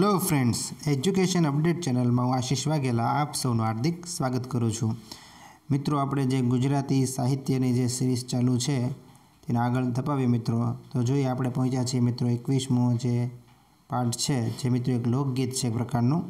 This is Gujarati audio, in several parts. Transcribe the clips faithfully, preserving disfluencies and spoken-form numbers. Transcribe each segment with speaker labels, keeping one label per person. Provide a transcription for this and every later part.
Speaker 1: Hello friends, education update channel में हूँ आशीष वाघेला आप सौનું हार्दिक स्वागत करूँ छूँ। मित्रों, આપણે જે ગુજરાતી સાહિત્યની જે સિરીઝ ચાલુ છે તેને આગળ ધપાવીએ મિત્રો તો જોઈએ આપણે પહોંચ્યા છીએ મિત્રો એકવીસમો જે પાર્ટ છે, જે મિત્રો એક લોકગીત છે એક પ્રકારનું,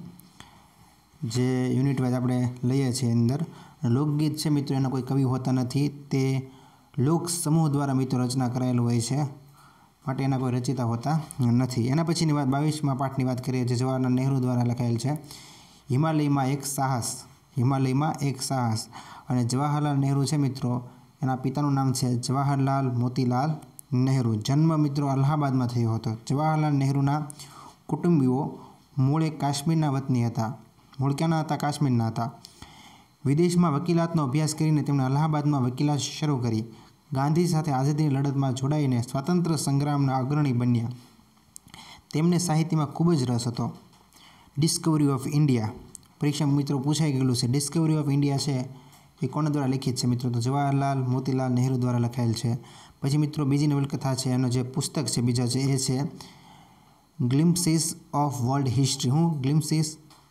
Speaker 1: જે યુનિટ વાઇઝ આપણે લઈએ છીએ અંદર। લોકગીત છે મિત્રો, એના કોઈ કવિ હોતા નથી, તે લોક સમૂહ દ્વારા મિત્રો રચના કરાયેલું હોય છે, માટે એના કોઈ રચિતા હોતા નથી। એના પછીની વાત બાવીસમાં પાઠની વાત કરીએ છીએ, જવાહરલાલ નહેરુ દ્વારા લખાયેલ છે હિમાલયમાં એક સાહસ। હિમાલયમાં એક સાહસ અને જવાહરલાલ નહેરુ છે મિત્રો, એના પિતાનું નામ છે જવાહરલાલ મોતીલાલ નહેરુ। જન્મ મિત્રો અલ્હાબાદમાં થયો હતો। જવાહરલાલ નહેરુના કુટુંબીઓ મૂળ એક કાશ્મીરના વતની હતા। મૂળ ક્યાંના હતા? કાશ્મીરના હતા। વિદેશમાં વકીલાતનો અભ્યાસ કરીને તેમણે અલ્હાબાદમાં વકીલાત શરૂ કરી। ગાંધી સાથે આઝાદીની લડતમાં જોડાઈને સ્વાતંત્ર્ય સંગ્રામના અગ્રણી બન્યા। તેમને સાહિત્યમાં ખૂબ જ રસ હતો। ડિસ્કવરી ઓફ ઇન્ડિયા પરીક્ષા મિત્રો પૂછાઈ ગયેલું છે। ડિસ્કવરી ઓફ ઇન્ડિયા છે એ કોના દ્વારા લિખિત છે મિત્રો? તો જવાહરલાલ મોતીલાલ નહેરુ દ્વારા લખાયેલ છે। પછી મિત્રો બીજી નવલકથા છે, એનો જે પુસ્તક છે બીજા છે એ છે ગ્લિમ્પ્સીસ ઓફ વર્લ્ડ હિસ્ટ્રી। હું ગ્લિમ્પ્સીસ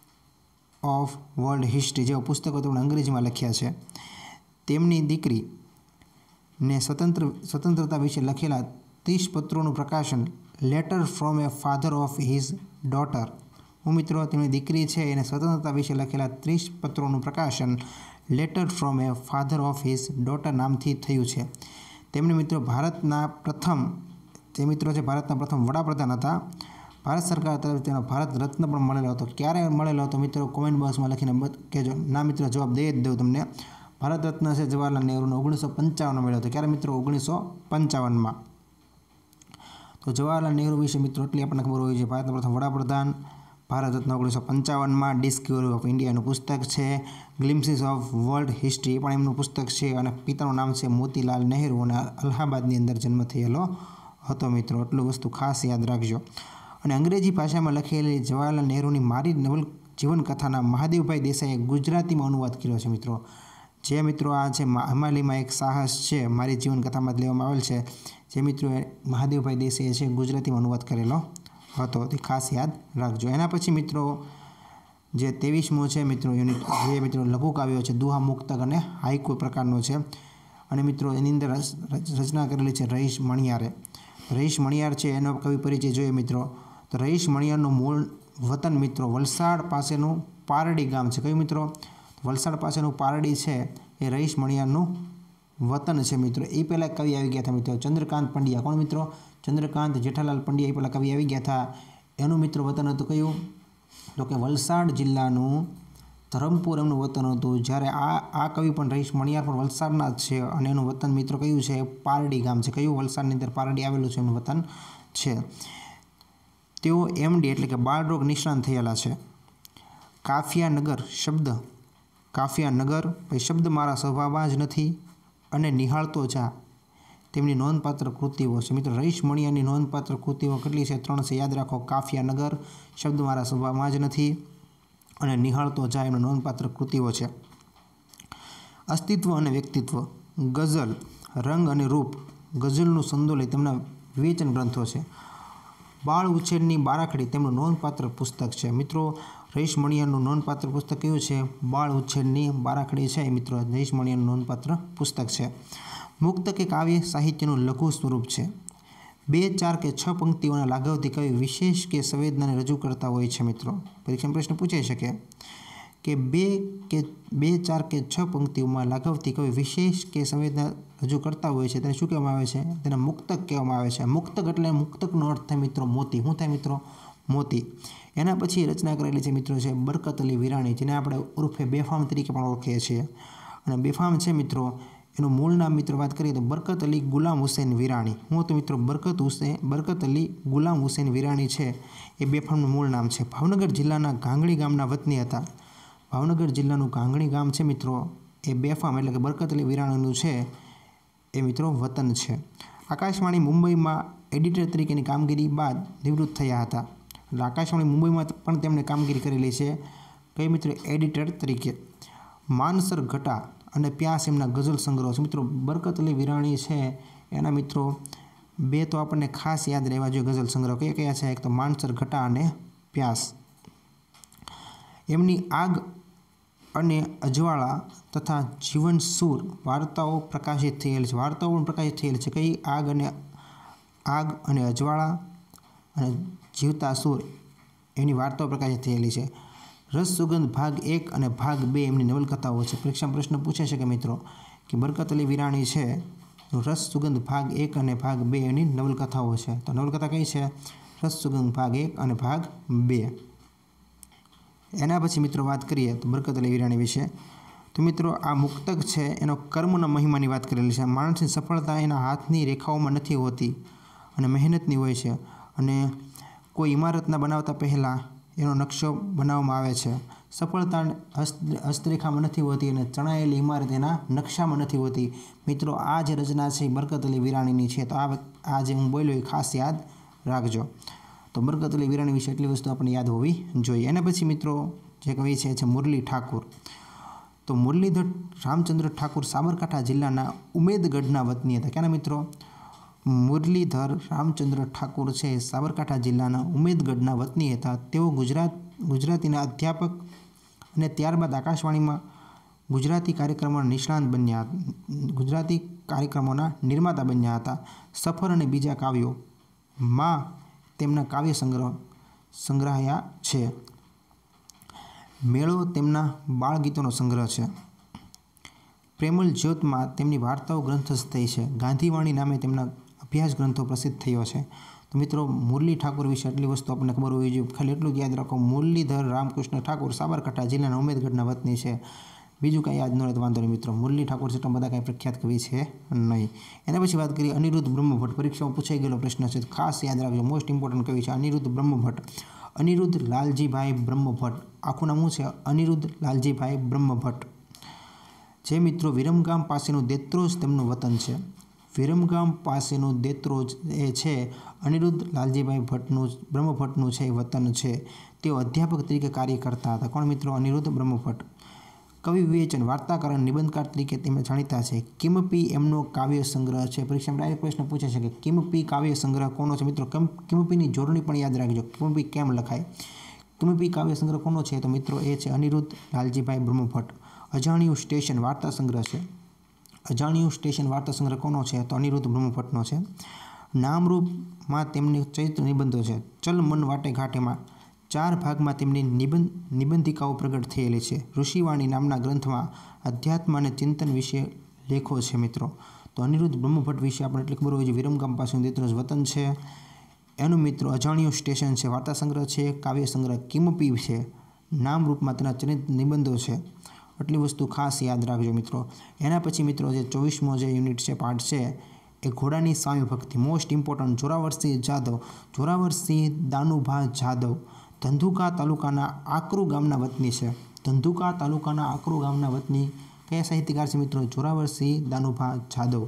Speaker 1: ઓફ વર્લ્ડ હિસ્ટ્રી જેવા પુસ્તકો તેમણે અંગ્રેજીમાં લખ્યા છે। તેમની દીકરી ने स्वतंत्र स्वतंत्रता विषे लखेला तीस पत्रों प्रकाशन letter from a father of his daughter. हूँ मित्रों तेमनी दीकरी है एने स्वतंत्रता विषे लखेला तीस पत्रों प्रकाशन letter from a father of his daughter नाम थी थयुं छे। तेमने मित्रों भारतना प्रथम जे मित्रों है भारतना प्रथम वडाप्रधान था। भारत सरकार तरफ तेनो भारत रत्न पण मळेलो हतो। क्यारे मळेलो हतो मित्रों? कॉमेंट बॉक्स में लखीने कहेजो। ना मित्रों जवाब दे ज दऊं तमने। भारत रत्न से जवाहरलाल नेहरू ने ओगनीस सौ पंचावन में मिलो। क्यारे मित्रों? ओगनीस सौ पंचावन में। तो जवाहरलाल नेहरू विषे मित्रों एटली आपने खबर होवी जोईए। भारत प्रथम वडाप्रधान, भारत रत्न ओगनीस सौ पंचावन में। डिस्कवरी ऑफ इंडिया पुस्तक है। ग्लिम्प्सीस ऑफ वर्ल्ड हिस्ट्री पण एमनुं पुस्तक है। और पितानुं नाम है मोतीलाल नेहरू और अलाहाबादनी अंदर जन्म थयेलो हतो मित्रों। एटलुं वस्तु खास याद राखजो। और अंग्रेजी भाषा में लखेली जवाहरलाल नेहरू की मारी नवल जीवनकथाना महादेवभाई देसाईए गुजराती में अनुवाद कर्यो छे मित्रों। जे मित्रों आ छे हिमालय में एक साहस है, मारी जीवनकथा में लेवामां आवेल छे, जे मित्रों महादेवभाई देसाईए छे गुजराती में अनुवाद करेलो हतो, ते खास याद राखजो। एना पछी मित्रों जे तेवीसमो छे मित्रों यूनिट, जे मित्रों लघु काव्यो छे दुहा मुक्तक अने हाइकू प्रकारनो छे। अने मित्रों एनी अंदर रचना करेली छे रहीश मणियारे। रहीश मणियार छे एनो कवि परिचय जोईए मित्रों। तो रहीश मणियारनुं मूळ वतन मित्रों वलसाड पासेनुं पारडी गाम छे। कयुं मित्रों? वलसाड पासेनुं पारडी है ये रहीश मणियारनुं वतन है मित्रों। ए पहला कवि आई गया था मित्रों चंद्रकांत पंड्या। कौन मित्रों? चंद्रकांत जेठालाल पंड्या ए पहला कवि आई गया था। एनु मित्रों वतन हतुं कयुं? तो कि वलसाड जिल्लानुं धरमपुर एमनुं वतन हतुं। ज्यारे आ आ कवि पण रहीश मणियार पण वलसाडना ज छे अने एनुं वतन मित्रों कयुं छे? पारडी गाम छे। कयुं? वलसाडनी अंदर पारडी आवेलुं छे एमनुं वतन छे। तेओ एमडी एटले के बाळरोग निष्णात थयेला छे। काफिया नगर शब्द काफिया नगर भाई शब्द मारा स्वभावમાં જ નથી અને નિહાળતો જા તેમની નોંધપાત્ર કૃતિઓ છે મિત્રો। રહીશ મણિયારની નોંધપાત્ર કૃતિઓ કેટલી છે? ત્રણ છે, યાદ રાખો। કાફિયા નગર, શબ્દ મારા સ્વભાવમાં જ નથી અને નિહાળતો જા એમની નોંધપાત્ર કૃતિઓ છે। અસ્તિત્વ અને વ્યક્તિત્વ, ગઝલ, રંગ અને રૂપ, ગઝલનું સંદોલન તેમના વિવેચન ગ્રંથો છે। બાળ ઉછેરની બારાખડી તેમનું નોંધપાત્ર પુસ્તક છે મિત્રો। રહીશ મણિયારનું નોંધપાત્ર પુસ્તક કયું છે? બાળ ઉછેરની બારાખડી છે મિત્રો, રહીશ મણિયારનું નોંધપાત્ર પુસ્તક છે। મુક્ત કે કાવ્ય સાહિત્યનું લઘુ સ્વરૂપ છે। બે ચાર કે છ પંક્તિઓના લાઘવથી કવિ વિશેષ કે સંવેદનાને રજૂ કરતા હોય છે મિત્રો। પરીક્ષામાં પ્રશ્ન પૂછાઈ શકે કે બે કે બે ચાર કે છ પંક્તિઓમાં લાઘવથી કવિ વિશેષ કે સંવેદના રજૂ કરતા હોય છે તેને શું કહેવામાં આવે છે? તેને મુક્તક કહેવામાં આવે છે। મુક્તક એટલે મુક્તકનો અર્થ થાય મિત્રો મોતી। શું થાય મિત્રો? મોતી। એના પછી રચના કરેલી છે મિત્રો છે બરકત અલી વિરાણી, જેને આપણે ઉર્ફે બેફામ તરીકે પણ ઓળખીએ છીએ। અને બેફામ છે મિત્રો એનું મૂળ નામ મિત્રો વાત કરીએ તો બરકત અલી ગુલામ હુસૈન વિરાણી। હું તો મિત્રો બરકત હુસૈન બરકત અલી ગુલામ હુસૈન વિરાણી છે એ બેફામનું મૂળ નામ છે। ભાવનગર જિલ્લાના ગાંગણી ગામના વતની હતા। ભાવનગર જિલ્લાનું ગાંગણી ગામ છે મિત્રો એ બેફામ એટલે કે બરકત અલી વિરાણીનું છે એ મિત્રો વતન છે। આકાશવાણી મુંબઈમાં એડિટર તરીકેની કામગીરી બાદ નિવૃત્ત થયા હતા। એટલે આકાશવાણી મુંબઈમાં પણ તેમણે કામગીરી કરેલી છે કઈ મિત્રો? એડિટર તરીકે। માનસર ઘટા અને પ્યાસ એમના ગઝલ સંગ્રહ છે મિત્રો। બરકત અલી વિરાણી છે એના મિત્રો બે તો આપણને ખાસ યાદ રહેવા જોઈએ ગઝલ સંગ્રહ કયા કયા છે? એક તો માનસર ઘટા અને પ્યાસ। એમની આગ અને અજવાળા તથા જીવન સૂર વાર્તાઓ પ્રકાશિત થયેલ છે। વાર્તાઓ પણ પ્રકાશિત થયેલ છે। કઈ? આગ અને આગ અને અજવાળા અને જીવતા સૂર એની વાર્તાઓ પ્રકાશિત થયેલી છે। રસ સુગંધ ભાગ એક અને ભાગ બે એમની નવલકથાઓ છે। પરીક્ષામાં પ્રશ્ન પૂછે છે કે મિત્રો કે બરકત અલી વિરાણી છે તો રસ સુગંધ ભાગ એક અને ભાગ બે એની નવલકથાઓ છે। તો નવલકથા કઈ છે? રસ સુગંધ ભાગ એક અને ભાગ બે। એના પછી મિત્રો વાત કરીએ તો બરકત અલી વિરાણી વિશે તો મિત્રો આ મુક્તક છે એનો કર્મના મહિમાની વાત કરેલી છે। માણસની સફળતા એના હાથની રેખાઓમાં નથી હોતી અને મહેનતની હોય છે અને કોઈ ઇમારતના બનાવતા પહેલાં એનો નકશો બનાવવામાં આવે છે। સફળતા હસ્ત હસ્તરેખામાં નથી હોતી અને ચણાયેલી ઇમારત એના નકશામાં નથી હોતી। મિત્રો આ જે રચના છે એ બરકત અલી વિરાણીની છે। તો આ આ જે હું બોલ્યો એ ખાસ યાદ રાખજો। તો બરકત અલી વિરાણી વિશે એટલી વસ્તુ આપણને યાદ હોવી જોઈએ। એના પછી મિત્રો જે કવિ છે છે મુરલી ઠાકુર। તો મુરલીધર રામચંદ્ર ઠાકુર સાબરકાંઠા જિલ્લાના ઉમેદગઢના વતની હતા। ક્યાંના મિત્રો? મુરલીધર રામચંદ્ર ઠાકુર છે સાબરકાંઠા જિલ્લાના ઉમેદગઢના વતની હતા। તેઓ ગુજરાત ગુજરાતીના અધ્યાપક અને ત્યારબાદ આકાશવાણીમાં ગુજરાતી કાર્યક્રમોના નિષ્ણાત બન્યા ગુજરાતી કાર્યક્રમોના નિર્માતા બન્યા હતા। સફર અને બીજા કાવ્યોમાં તેમના કાવ્ય સંગ્રહ સંગ્રહ્યા છે। મેળો તેમના બાળગીતોનો સંગ્રહ છે। પ્રેમલ જ્યોતમાં તેમની વાર્તાઓ ગ્રંથસ્થ થઈ છે। ગાંધીવાણી નામે તેમના અભ્યાસ ગ્રંથો પ્રસિદ્ધ થયો છે। તો મિત્રો મુરલી ઠાકુર વિશે આટલી વસ્તુ આપણને ખબર હોવી જોઈએ। ખાલી એટલું જ યાદ રાખો, મુરલીધર રામકૃષ્ણ ઠાકુર સાબરકાંઠા જિલ્લાના ઉમેદગઢના વતની છે। બીજું કાંઈ યાદ ન રહે તો વાંધો નહીં મિત્રો, મુરલી ઠાકુર જેટલા બધા કાંઈ પ્રખ્યાત કવિ છે નહીં। એના પછી વાત કરીએ અનિરુદ્ધ બ્રહ્મભટ્ટ। પરીક્ષામાં પૂછાઈ ગયેલો પ્રશ્ન છે, ખાસ યાદ રાખજો, મોસ્ટ ઇમ્પોર્ટન્ટ કવિ છે અનિરુદ્ધ બ્રહ્મભટ્ટ। અનિરુદ્ધ લાલજીભાઈ બ્રહ્મભટ્ટ, આખું નામ શું છે? અનિરુદ્ધ લાલજીભાઈ બ્રહ્મભટ્ટ। જે મિત્રો વિરમગામ પાસેનું દેત્રોજ તેમનું વતન છે। વિરમગામ પાસેનું દેત્રોજ એ છે અનિરુદ્ધ લાલજીભાઈ ભટ્ટનું બ્રહ્મભટ્ટનું છે વતન છે। તેઓ અધ્યાપક તરીકે કાર્ય કરતા હતા। કોણ મિત્રો? અનિરુદ્ધ બ્રહ્મભટ્ટ। કવિ વિવેચન, વાર્તાકાર અને નિબંધકાર તરીકે તેમને જાણીતા છે। કિમપી એમનો કાવ્ય સંગ્રહ છે। પરીક્ષામાં ડાયરેક્ટ પ્રશ્ન પૂછે છે કે કિમપી કાવ્ય સંગ્રહ કોનો છે? મિત્રો કિમપીની જોડણી પણ યાદ રાખજો, કિમપી કેમ લખાય। કિમપી કાવ્ય સંગ્રહ કોનો છે? તો મિત્રો એ છે અનિરુદ્ધ લાલજીભાઈ બ્રહ્મભટ્ટ। અજાણ્યું સ્ટેશન વાર્તા સંગ્રહ છે। અજાણ્યું સ્ટેશન વાર્તા સંગ્રહ કોનો છે? તો અનિરુદ્ધ બ્રહ્મભટ્ટનો છે। નામરૂપમાં તેમની ચરિત્ર નિબંધો છે। ચલ મન વાટે ઘાટેમાં ચાર ભાગમાં તેમની નિબંધ નિબંધિકાઓ પ્રગટ થયેલી છે। ઋષિવાણી નામના ગ્રંથમાં અધ્યાત્મ અને ચિંતન વિશે લેખો છે મિત્રો। તો અનિરુદ્ધ બ્રહ્મભટ્ટ વિશે આપણે એટલી ખબર હોય છે, વિરમગામ પાસેનું દેત્રોજ વતન છે એનું મિત્રો અજાણ્યું સ્ટેશન છે વાર્તા સંગ્રહ છે, કાવ્ય સંગ્રહ કિમપી છે, નામરૂપમાં તેના ચરિત્ર નિબંધો છે। આટલી વસ્તુ ખાસ યાદ રાખજો મિત્રો। એના પછી મિત્રો જે ચોવીસમો જે યુનિટ છે, પાર્ટ છે એ ઘોડાની સ્વામી ભક્તિ, મોસ્ટ ઇમ્પોર્ટન્ટ। જોરાવરસિંહ જાદવ, જોરાવરસિંહ દાનુભા જાદવ ધંધુકા તાલુકાના આકરુ ગામના વતની છે। ધંધુકા તાલુકાના આકરુ ગામના વતની કયા સાહિત્યકાર છે મિત્રો? જોરાવરસિંહ દાનુભા જાદવ।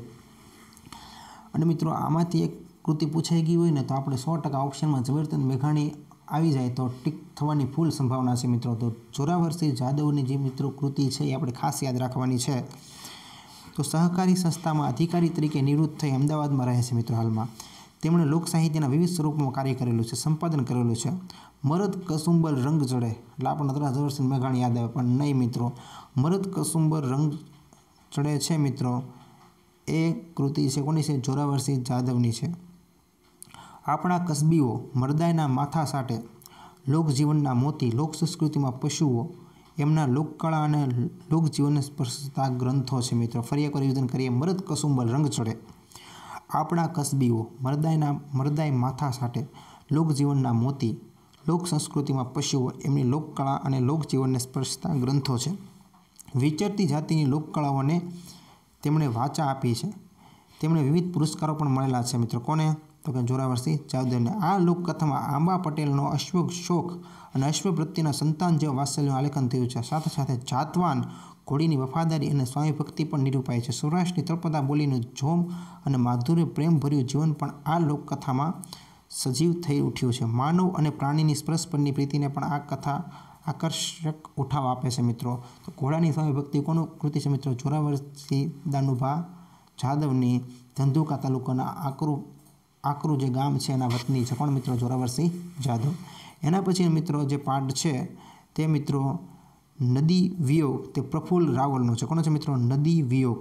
Speaker 1: અને મિત્રો આમાંથી એક કૃતિ પૂછાઈ ગઈ હોય ને તો આપણે સો ટકા ઓપ્શનમાં ઝવેરચંદ મેઘાણી આવી જાય તો ટીક થવાની ફૂલ સંભાવના છે મિત્રો। તો જોરાવરસિંહ જાદવની જે મિત્રો કૃતિ છે એ આપણે ખાસ યાદ રાખવાની છે। તો સહકારી સંસ્થામાં અધિકારી તરીકે નિવૃત્ત થઈ અમદાવાદમાં રહે છે મિત્રો હાલમાં। તેમણે લોક સાહિત્યના વિવિધ સ્વરૂપમાં કાર્ય કરેલું છે, સંપાદન કરેલું છે। મરદ કસુંબર રંગ ચડે એટલે આપણને તરત ઝવેરચંદ મેઘાણી યાદ આવે, પણ નહીં મિત્રો। મરદ કસુંબર રંગ ચડે છે મિત્રો એ કૃતિ છે કોની છે? જોરાવરસિંહ જાદવની છે। આપણા કસબીઓ મરદાયના માથા સાટે, લોકજીવનના મોતી, લોક સંસ્કૃતિમાં પશુઓ, એમના લોકકળા અને લોકજીવનને સ્પર્શતા ગ્રંથો છે મિત્રો। ફરી એકવાર રિવિઝન કરીએ, મરદ કસુંબર રંગ ચડે, આપણા કસબીઓ મરદાયના મરદાય માથા સાટે, લોકજીવનના મોતી, લોક સંસ્કૃતિમાં પશુઓ, એમની લોકકળા અને લોકજીવનને સ્પર્શતા ગ્રંથો છે। વિચરતી જાતિની લોકકળાઓને તેમણે વાચા આપી છે। તેમણે વિવિધ પુરસ્કારો પણ મળેલા છે મિત્રો। કોને? તો કે જોરાવરસિંહ જાદવને। આ લોકકથામાં આંબા પટેલનો અશ્વ શોખ અને અશ્વ પ્રત્યેના સંતાન જેવા વાત્સલ્યનું આલેખન થયું છે। સાથે સાથે જાતવાન ઘોડીની વફાદારી અને સ્વામી ભક્તિ પણ નિરૂપાય છે। સૌરાષ્ટ્રની તળપદા બોલીનું જોમ અને માધુર્ય પ્રેમભર્યું જીવન પણ આ લોકકથામાં સજીવ થઈ ઉઠ્યું છે। માનવ અને પ્રાણીની સ્પર્શ પરની પ્રીતિને પણ આ કથા આકર્ષક ઉઠાવ આપે છે મિત્રો। તો ઘોડાની સ્વામી ભક્તિ કોનું કૃતિ છે મિત્રો? જોરાવરસિંહ દાનુભા જાદવની, ધંધુકા તાલુકાના આકરુ આકરુ જે ગામ છે એના વતની છે। કોણ મિત્રો? જોરાવરસિંહ જાદવ। एना पछी मित्रों जे पाठ है ते मित्रों नदी वियोग ते प्रफुल्ल रावलनो छे। कोनो छे मित्रों? नदी वियोग।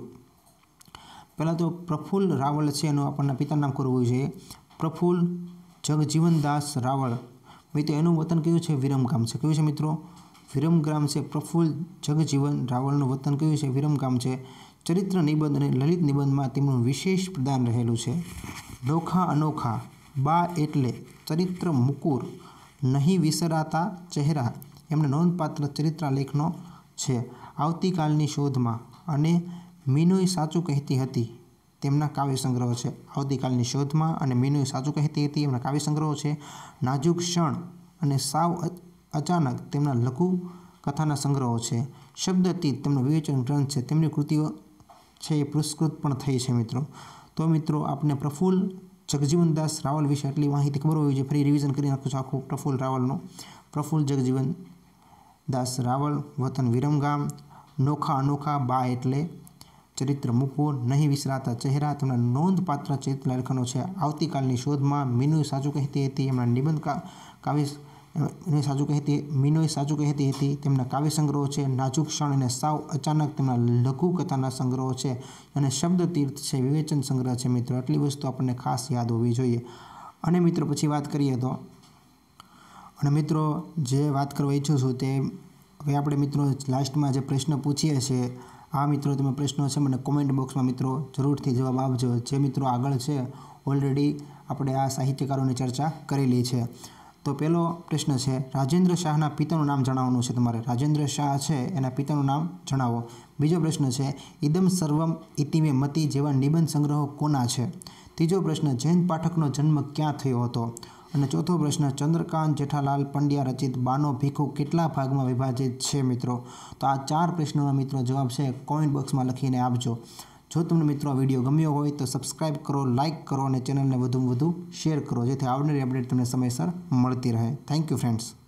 Speaker 1: पहला तो प्रफुल्ल रावल है एनु आपणने पितानुं नाम करवुं जोईए। प्रफुल्ल जगजीवनदास रावल। भाई तो एनु वतन कयुं छे? विरमगाम छे। कयुं छे मित्रों? विरमगाम छे। प्रफुल्ल जगजीवन रावलनुं वतन कयुं छे? विरमगाम छे। चरित्र निबंध अने ललित निबंध में तेमनुं विशेष प्रदान रहेलुं छे। नोखा अनोखा, बा एटले चरित्र मुकुर, नहीं विसराता चेहरा एमने नोंधपात्र चरित्रालेखनो छे। आवतीकालनी शोधमां अने मीनोय साचुं कहेती हती तेमना काव्य संग्रह छे। आवतीकालनी शोधमां अने मीनोय साचुं कहेती हती एमना काव्य संग्रह छे। नाजुक क्षण अने साव अचानक तेमना लघु कथाना संग्रहो छे। शब्दतीत तेमनो विवेचन ग्रंथ छे। तेमनी कृतिओ छे ए पुरस्कृत पण थई छे मित्रों। तो मित्रों आपने प्रफुल्ल जगजीवनदास रावल विषे आटली माहिती खबर होवी जोईए। फरी रिविजन करी नाखुं छुं आखुं प्रफुल्ल रावलनुं। प्रफुल्ल जगजीवन दास रावल, वतन विरमगाम, नोखा अनोखा, बा एटले चरित्र मुकुर, नहीं विसराता चेहरा तेमना नोंधपात्र चरित्रलेखनो छे। आवतीकालनी शोधमां, मीनोय साचुं कहेती हती एमना निबंध का काव्य मीनोय साचुं कहेती मीनोय साचुं कहेती हती तेमना काव्य संग्रहो छे। नाजुक क्षण अने साव अचानक तेमना लघु कथाना संग्रहो छे। अने शब्दतीर्थ छे, विवेचन संग्रह छे। मित्रों आटली वस्तु आपणे खास याद होवी जोईए। अने मित्रों पछी वात करीए तो अने मित्रों जे बात करवा इच्छुं छुं ते हवे आपणे मित्रों लास्ट में जे प्रश्न पूछीए छे आ मित्रों तमे प्रश्नो छे मने कॉमेंट बॉक्स में मित्रों जरूरथी जवाब आपजो। जे मित्रों आगळ छे ऑलरेडी आपणे आ साहित्यकारोनी चर्चा करेली छे। तो पहलो प्रश्न है राजेन्द्र शाहना पितानुं नाम जणाववानुं छे तमारे। राजेन्द्र शाह है एना पितानुं नाम जणावो। बीजो प्रश्न है इदम सर्वम इति मे मति जेवा निबंध संग्रहो कोना छे। तीजो प्रश्न जैन पाठकनो जन्म क्यां थयो हतो। अने चौथो प्रश्न चंद्रकांत जेठालाल पंड्या रचित बानो भीखु केटला भागमां विभाजित छे मित्रों। तो आ चार प्रश्नोना मित्रों जवाब है कॉमेंट बॉक्स में लखीने आपजो। जो तमने मित्रों विडियो गम्यो होय तो सब्सक्राइब करो, लाइक करो और चेनल ने वधु वधु शेर करो जेथी आवनारी अपडेट तमने समयसर मळती रहे। Thank you friends.